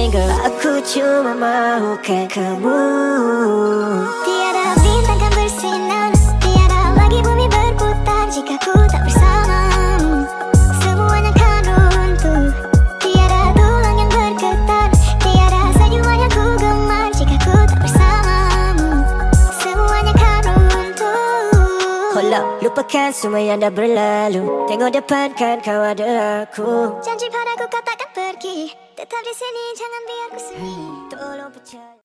single. Aku cuma mahukan kamu. Tiada bintang kan bersinar, tiada lagi bumi berputar jika ku tak bersamamu. Semuanya kan runtuh, tiada tulang yang bergetar, tiada senyuman yang ku gemar jika ku tak bersamamu. Semuanya kan runtuh. Hold up, lupakan semua yang dah berlalu. Tengok depan kan kau ada aku. Janji padaku kau takkan pergi, tetap di sini jangan biar ku sendiri. Tolong percaya.